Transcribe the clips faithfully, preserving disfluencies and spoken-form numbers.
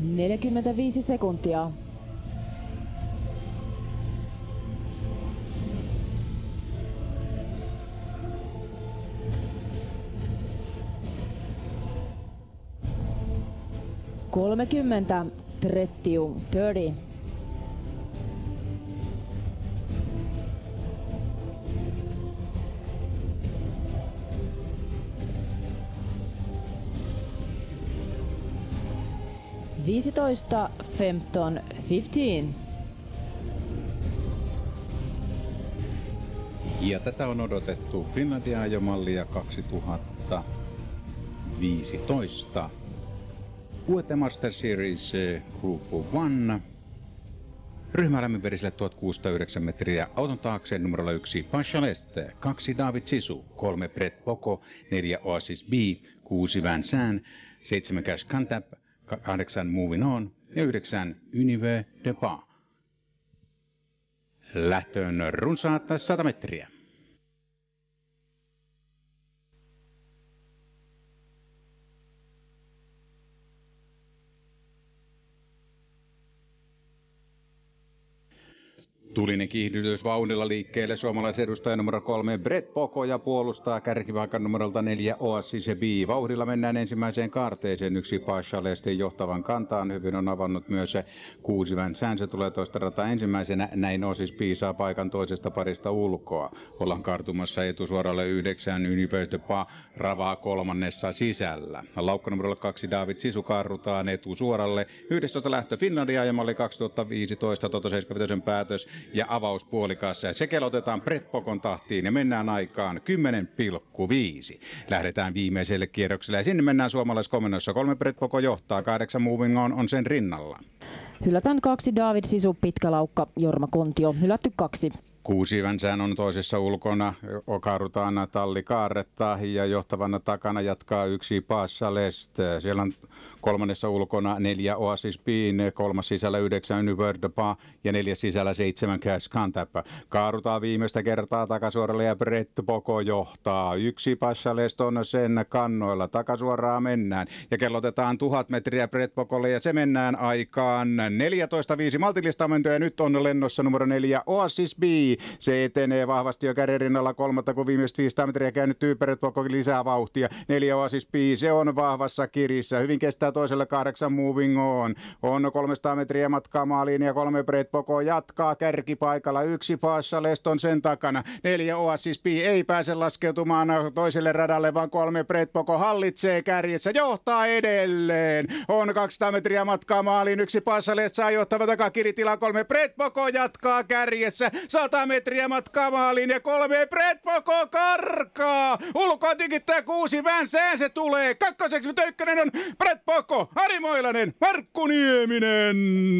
neljäkymmentäviisi sekuntia. kolmekymmentä, Trettiu, kolmekymmentä. viisitoista, femton, fifteen. Ja tätä on odotettu Finlandia-ajomallia kaksituhattaviisitoista. U E T Master Series Group One. Ryhmä lämminverisille tuhatkuusisataayhdeksän metriä. Auton taakse numerolla yksi Pasha Leste, kaksi David Sisu, kolme Brett Boko, neljä Oasis B, kuusi Van Saan, seitsemän Cash Cantap, kahdeksan Moving On ja yhdeksän Unive Depart. Lähtöön runsaat sata metriä. Tulinen kiihdytys vauhdilla liikkeelle suomalaisedustaja numero kolme Brett Boko ja puolustaa kärkipaikan numerolta neljä Oasis B. Vauhdilla mennään ensimmäiseen kaarteeseen. Yksi Pasha Leste johtavan kantaan. Hyvin on avannut myös se kuusi Van Saan. Se tulee toista rataa ensimmäisenä. Näin Oasis B saa paikan toisesta parista ulkoa. Ollaan kaartumassa etusuoralle yhdeksän Unive Depart ravaa kolmannessa sisällä. Laukka numerolla kaksi David Sisu kaarrutaan etusuoralle. yhdestoista lähtö Finlandia-ajamalli kaksituhattaviisitoista Toto seitsemänkymmentä päätös. Ja avauspuolikassa. Se kellotetaan Brett Bokon tahtiin ja mennään aikaan kymmenen pilkku viisi. Lähdetään viimeiselle kierrokselle ja sinne mennään suomalaiskomennossa. Kolme Brett Boko johtaa, kahdeksan Moving On on sen rinnalla. Hylätään kaksi David Sisu, pitkä laukka, Jorma Kontio, hylätty kaksi. Kuusi Van Saan on toisessa ulkona, kaarutaan tallikaarretta ja johtavana takana jatkaa yksi Pasha Leste. Siellä on kolmannessa ulkona neljä Oasis B, kolmas sisällä yhdeksän Unive Depart ja neljäs sisällä seitsemän Cash Cantap. Kaarutaan viimeistä kertaa takasuoralle ja Brett Boko johtaa. Yksi Pasha Leste on sen kannoilla, takasuoraan mennään ja kellotetaan tuhat metriä Brett Bokolle ja se mennään aikaan neljätoista viisi. Maltillista menty ja nyt on lennossa numero neljä Oasis B. Se etenee vahvasti jo kärjen rinnalla kolmatta, kun viimeiset viisisataa metriä käynyt Brett Boko lisää vauhtia. Neljä Oasis B, se on vahvassa kirissä. Hyvin kestää toiselle kahdeksan Moving On. On kolmesataa metriä matkaa maaliin ja kolme Brett Boko jatkaa kärkipaikalla. Yksi Pasha Leste on sen takana. Neljä Oasis B ei pääse laskeutumaan toiselle radalle, vaan kolme Brett Boko hallitsee kärjessä. Johtaa edelleen. On kaksisataa metriä matkaa maaliin. Yksi Pasha Leste saa johtava takakiritila. Kolme Brett Boko jatkaa kärjessä. sata metriä matkaa maaliin ja kolme Brett Boko karkaa. Ulkoa tykittää kuusi Van Saan, se tulee. Kakkoseksi, mutta ykkönen on Brett Boko, Ari Moilanen, Markku Nieminen.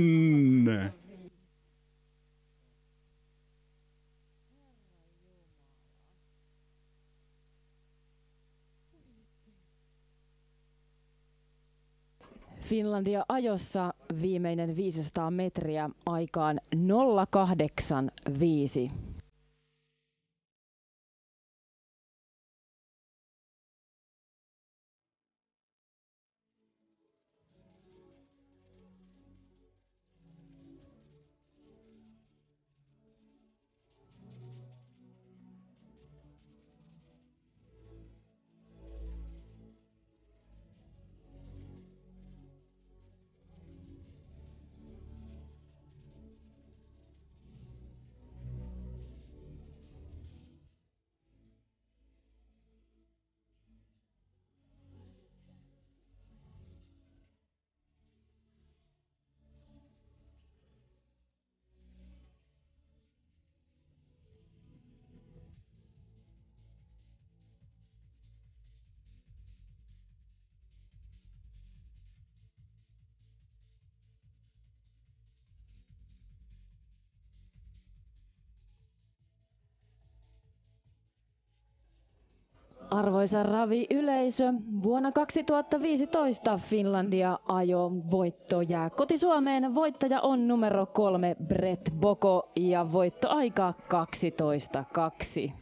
Finlandia ajossa viimeinen viisisataa metriä aikaan nolla kahdeksan viisi. Arvoisa ravi-yleisö, vuonna kaksituhattaviisitoista Finlandia ajo voitto jää koti-Suomeen. Voittaja on numero kolme Brett Boko ja voittoaika kaksitoista kaksi.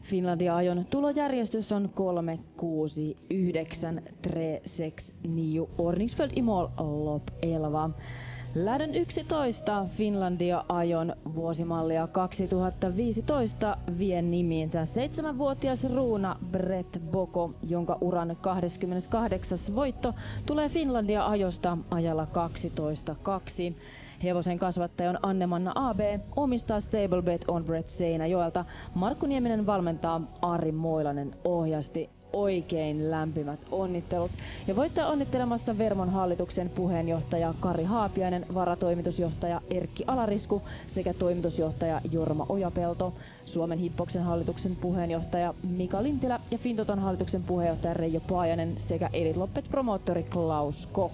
Finlandia-ajon tulojärjestys on kolme, kuusi, yhdeksän, tre, sex, nio, ordningsföljd i mål, lopp elva. Lähdön yksitoista Finlandia-ajon vuosimallia kaksituhattaviisitoista vie nimiinsä seitsemänvuotias ruuna Brett Boko, jonka uran kahdeskymmeneskahdeksas voitto tulee Finlandia-ajosta ajalla kaksitoista kaksi. Hevosen kasvattaja on Anne-Manna A B, omistaa Stablebet on Brett Seinäjoelta. Markku Nieminen valmentaa, Ari Moilanen ohjasti. Oikein lämpimät onnittelut. Ja voittaja onnittelemassa Vermon hallituksen puheenjohtaja Kari Haapiainen, varatoimitusjohtaja Erkki Alarisku sekä toimitusjohtaja Jorma Ojapelto, Suomen Hippoksen hallituksen puheenjohtaja Mika Lintilä ja Fintoton hallituksen puheenjohtaja Reijo Paajanen sekä Elite Loppet promoottori Klaus Koch.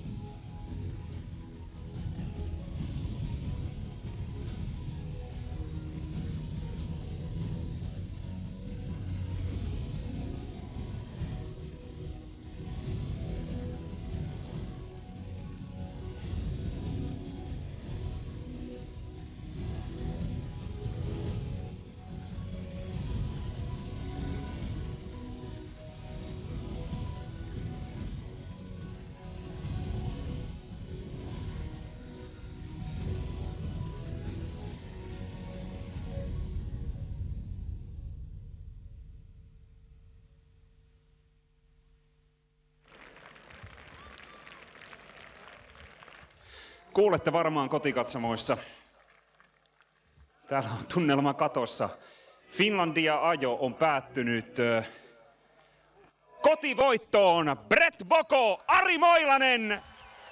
Kuulette varmaan kotikatsomoissa. Täällä on tunnelma katossa. Finlandia-ajo on päättynyt kotivoittoon. Brett Boko, Ari Moilanen.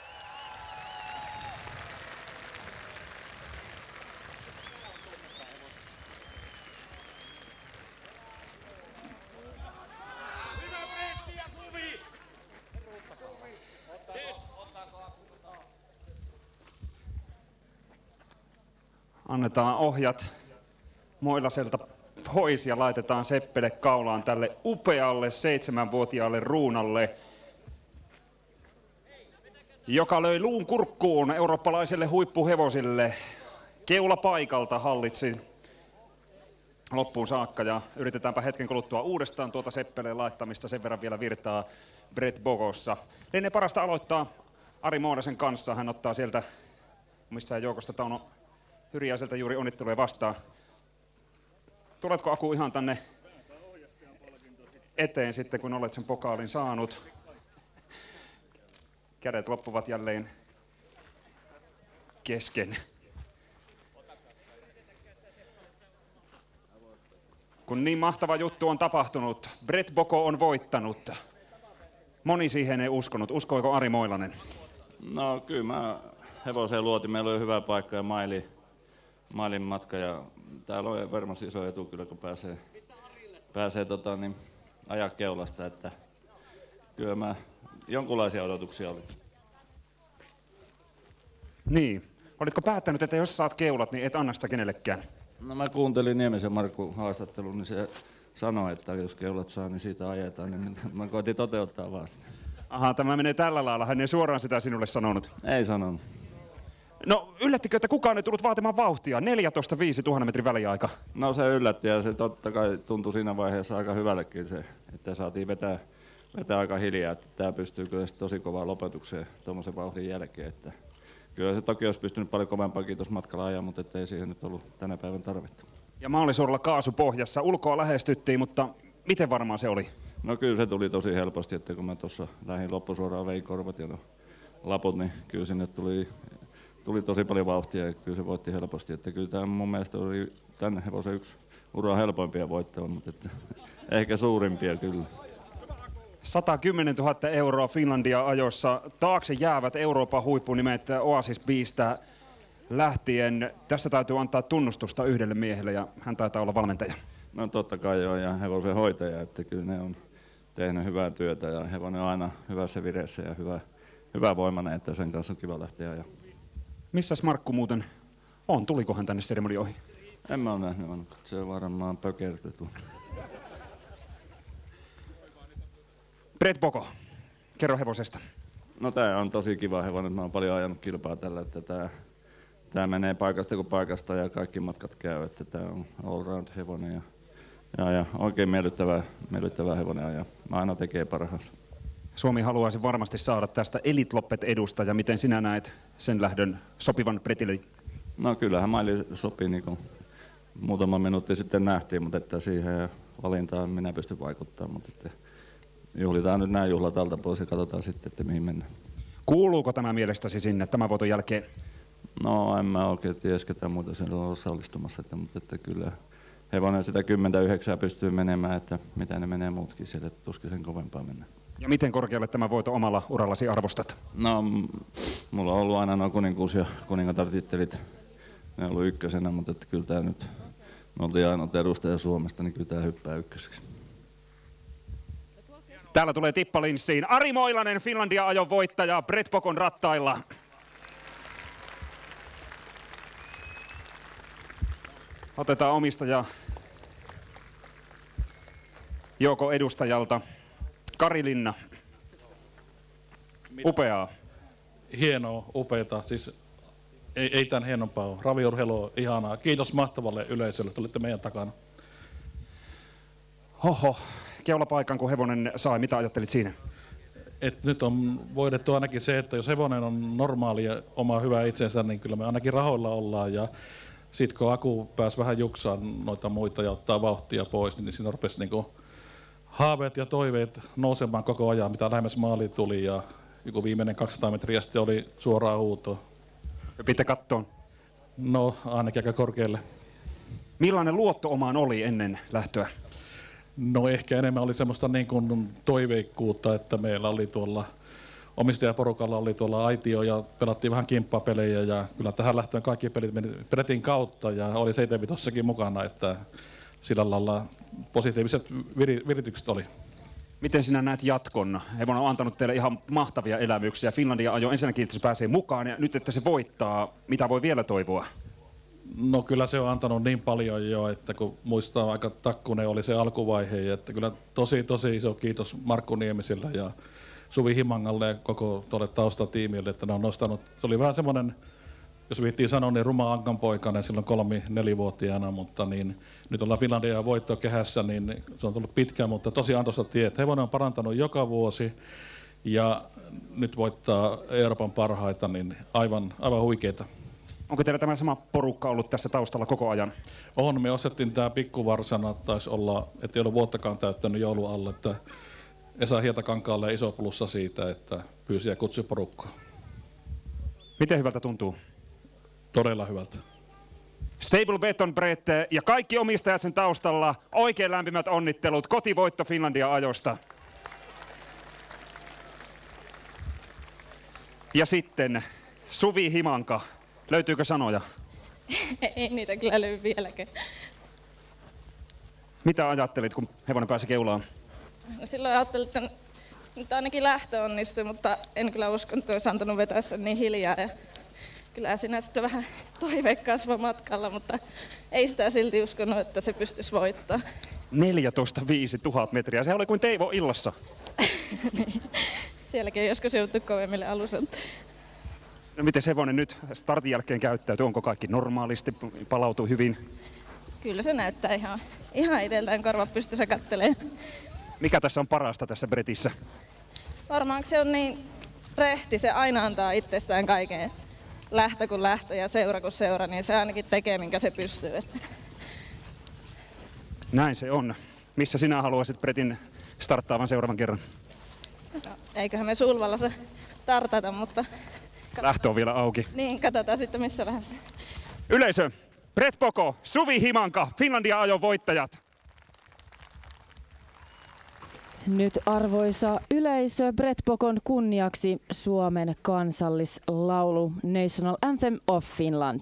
Annetaan ohjat Moilaselta pois ja laitetaan seppele kaulaan tälle upealle seitsemänvuotiaalle ruunalle, joka löi luun kurkkuun eurooppalaiselle huippuhevosille. Keula paikalta hallitsi loppuun saakka ja yritetäänpä hetken kuluttua uudestaan tuota seppeleen laittamista, sen verran vielä virtaa Brett Bokossa. Ennen parasta aloittaa Ari Moilasen kanssa. Hän ottaa sieltä omistajan joukosta Tauno Hyriäiseltä juuri onnitteluja vastaan. Tuletko Aku ihan tänne eteen sitten, kun olet sen pokaalin saanut? Kädet loppuvat jälleen kesken. Kun niin mahtava juttu on tapahtunut, Brett Boko on voittanut. Moni siihen ei uskonut. Uskoiko Ari Moilanen? No kyllä mä hevoseen luotin. Meillä oli hyvä paikka ja maili. Mailin matka ja täällä on varmasti iso etu kyllä, kun pääsee, pääsee tota, niin, ajaa keulasta, että kyllä mä jonkunlaisia odotuksia oli. Niin. Olitko päättänyt, että jos saat keulat, niin et anna sitä kenellekään? No mä kuuntelin Niemisen Markku haastattelun, niin se sanoi, että jos keulat saa, niin siitä ajetaan, niin mä koitin toteuttaa vaan sitä. Aha, tämä menee tällä lailla. Hän ei suoraan sitä sinulle sanonut. Ei sanonut. No yllättikö, että kukaan ei tullut vaatimaan vauhtia? neljätoista viisi tuhannen metrin väliaika. No se yllätti ja se totta kai tuntui siinä vaiheessa aika hyvällekin se, että saatiin vetää, vetää aika hiljaa, että tämä pystyy kyllä tosi kovaan lopetukseen tuommoisen vauhdin jälkeen. Että kyllä se toki olisi pystynyt paljon kovempaankin tuossa matkalla ajaa, mutta ei siihen nyt ollut tänä päivän tarvetta. Ja maalisuoralla kaasu pohjassa. Ulkoa lähestyttiin, mutta miten varmaan se oli? No kyllä se tuli tosi helposti, että kun mä tuossa lähdin loppusuoraan vein korvat ja no laput, niin kyllä sinne tuli... Tuli tosi paljon vauhtia ja kyllä se voitti helposti. Että kyllä tämä mun mielestä oli tänne hevosen yksi uraa helpoimpia voittoja, mutta että ehkä suurimpia kyllä. sata kymmenentuhatta euroa Finlandia-ajossa. Taakse jäävät Euroopan huippunimet Oasis Beasta lähtien. Tässä täytyy antaa tunnustusta yhdelle miehelle ja hän taitaa olla valmentaja. No totta kai joo, ja hevosen hoitaja, että kyllä ne on tehnyt hyvää työtä ja hevonen on aina hyvässä vireessä ja hyvä, hyvä voimainen, että sen kanssa on kiva lähteä ajaa. Missäs Markku muuten on? Tuliko hän tänne seremonioihin? En mä ole nähnyt, se on varmaan pökertetty. Brett Boko, kerro hevosesta. No tää on tosi kiva hevonen, mä oon paljon ajanut kilpaa tällä, että tää, tää menee paikasta kuin paikasta ja kaikki matkat käy, että tää on all round hevonen ja ja, ja oikein miellyttävä, miellyttävä hevonen ja aina tekee parhaansa. Suomi haluaisi varmasti saada tästä Elite Loppet-edustaja. Miten sinä näet sen lähdön sopivan Pretille? No kyllähän Maili sopii, niin kuin muutama minuutti sitten nähtiin, mutta että siihen valintaan minä pystyn vaikuttamaan. Mutta että juhlitaan nyt nämä juhlat alta pois ja katsotaan sitten, että mihin mennään. Kuuluuko tämä mielestäsi sinne tämän voiton jälkeen? No en mä oikein tiedä, ketä muuta sen on osallistumassa, että, mutta että kyllä hevonen sitä kymmenen yhdeksän pystyy menemään, että mitä ne menee muutkin sieltä, tuskin sen kovempaa mennä. Ja miten korkealle tämä voito omalla urallasi arvostat? No, mulla on ollut aina nuo kuninkuus- ja kuningatar-tittelit. Ne on ollut ykkösenä, mutta että kyllä tämä nyt, me oltiin ainoa edustaja Suomesta, niin kyllä tämä hyppää ykköseksi. Täällä tulee tippalinssiin Ari Moilanen, Finlandia-ajon voittaja, Brett Pokon rattailla. Otetaan omistaja Joko edustajalta. Kari Linna. Upeaa. Hienoa, upeata. Siis ei, ei tämän hienompaa ole. Raviurheilu ihanaa. Kiitos mahtavalle yleisölle, että olette meidän takana. Hoho, keulapaikan kun hevonen sai. Mitä ajattelit siinä? Et nyt on voidettu ainakin se, että jos hevonen on normaali ja oma hyvä itsensä, niin kyllä me ainakin rahoilla ollaan. Ja sitten kun Aku pääsi vähän juksaan noita muita ja ottaa vauhtia pois, niin siinä rupesi niinku haaveet ja toiveet nousemaan koko ajan, mitä lähemmäs maaliin tuli. Ja joku viimeinen kaksisataa metriä sitten oli suoraan huutoa. Pitää kattoon. No, ainakin aika korkealle. Millainen luotto omaan oli ennen lähtöä? No ehkä enemmän oli semmoista niin kuin toiveikkuutta, että meillä oli tuolla omistajaporukalla oli tuolla aitio ja pelattiin vähän kimppapelejä ja kyllä tähän lähtöön kaikki pelit meni Bretin kautta ja oli seitsemänkymmentässäkin mukana, että sillä lailla positiiviset vir- viritykset oli. Miten sinä näet jatkon? Hevonen on antanut teille ihan mahtavia elämyksiä. Finlandia ajo ensinnäkin, että se pääsee mukaan ja nyt, että se voittaa. Mitä voi vielä toivoa? No kyllä se on antanut niin paljon jo, että kun muistaa aika takkunen oli se alkuvaihe, että kyllä tosi tosi iso kiitos Markku Niemisille ja Suvi Himangalle ja koko tuolle taustatiimille, että ne on nostanut. Se oli vähän semmoinen, jos viittiin sanoa, niin ruma ankanpoikainen silloin kolmi nelivuotiaana, mutta niin, nyt ollaan Finlandia voitto kehässä, niin se on tullut pitkään, mutta tosi antoista tie. Hevonen on parantanut joka vuosi ja nyt voittaa Euroopan parhaita, niin aivan, aivan huikeeta. Onko teillä tämä sama porukka ollut tässä taustalla koko ajan? On, me ostettiin tämä pikkuvarsana, taisi olla, ettei ollut vuottakaan täyttänyt joulun alla, että Esa Hietakankaalle iso plussa siitä, että pyysi ja kutsui porukkaa. Miten hyvältä tuntuu? Todella hyvältä. Stable Beton Brett ja kaikki omistajat sen taustalla, oikein lämpimät onnittelut, kotivoitto Finlandia-ajosta. Ja sitten Suvi Himanka. Löytyykö sanoja? Ei niitä kyllä löydy vieläkään. Mitä ajattelit, kun hevonen pääsi keulaan? No silloin ajattelin, että nyt ainakin lähtö onnistui, mutta en kyllä usko, että olisi antanut vetää sen niin hiljaa. Ja kyllä siinä sitten vähän toive kasvoi matkalla, mutta ei sitä silti uskonut, että se pystyisi voittamaan. neljätoista viisi tuhat metriä. Se oli kuin Teivo illassa. Niin. Sielläkin on joskus jouttu kovemmille alusilta. No miten hevonen nyt startin jälkeen käyttäytyy? Onko kaikki normaalisti? Palautuu hyvin? Kyllä se näyttää ihan, ihan itseltään korva pystyssä kattelee. Mikä tässä on parasta tässä Bretissä? Varmaan se on niin rehti, se aina antaa itsestään kaiken. Lähtö kun lähtö ja seura kun seura, niin se ainakin tekee minkä se pystyy. Näin se on. Missä sinä haluaisit Bretin starttaavan seuraavan kerran? No, eiköhän me Sulvalla se tartata, mutta lähtö on vielä auki. Niin, katsotaan sitten missä lähdössä. Yleisö, Brett Poko, Suvi Himanka, Finlandia-ajon voittajat. Nyt arvoisa yleisö, Brett Pokon kunniaksi Suomen kansallislaulu National Anthem of Finland.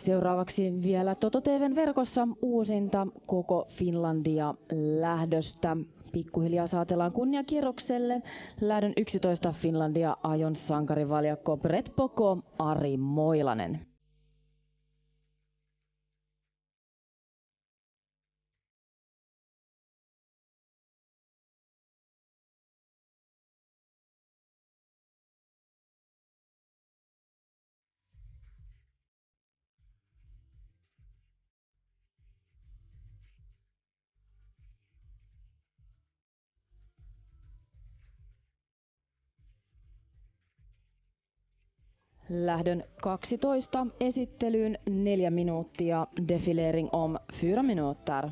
Seuraavaksi vielä Toto T V:n verkossa uusinta koko Finlandia lähdöstä. Pikkuhiljaa saatellaan kunniakierrokselle lähdön yksitoista Finlandia ajon sankarivaljakko Brett Boko, Ari Moilanen. Lähdön kaksitoista esittelyyn neljä minuuttia, defilering om fyra minuter.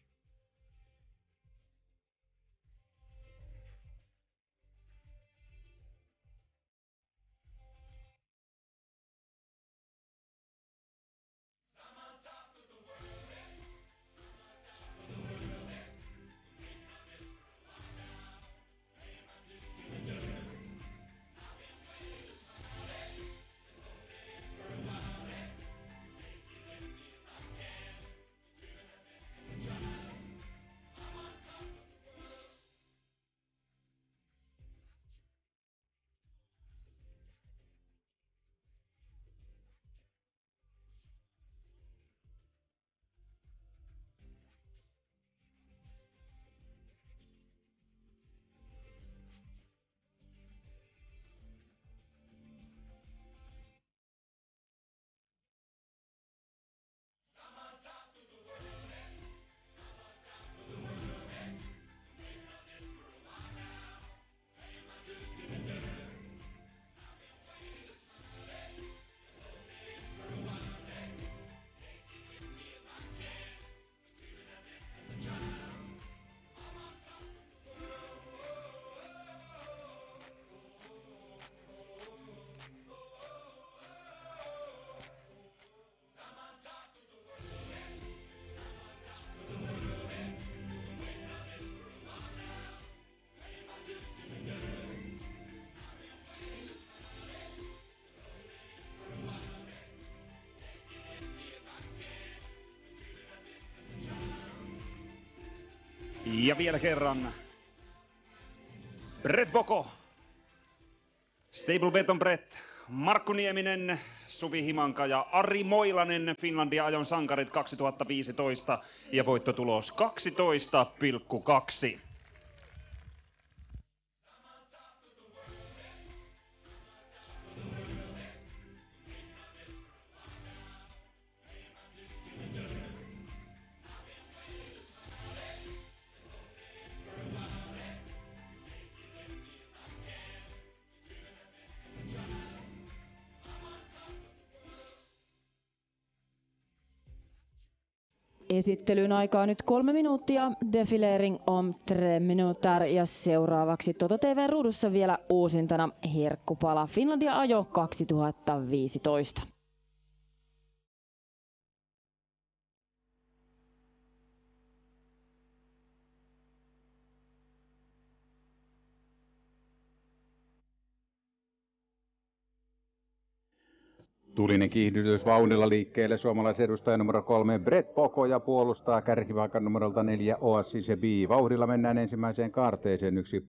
Ja vielä kerran Brett Boko, Stable Beton Brett, Markku Nieminen, Suvi Himanka ja Ari Moilanen, Finlandia ajon sankarit kaksituhattaviisitoista ja voittotulos kaksitoista pilkku kaksi. Esittelyn aikaa nyt kolme minuuttia, defilering om tre minuter ja seuraavaksi Toto T V-ruudussa vielä uusintana herkkupala Finlandia ajo kaksituhattaviisitoista. Tulinen kiihdytys vauhdilla liikkeelle suomalaisedustaja numero kolme Brett Boko ja puolustaa kärkipaikan numerolta neljä Oasis B. Vauhdilla mennään ensimmäiseen kaarteeseen yksi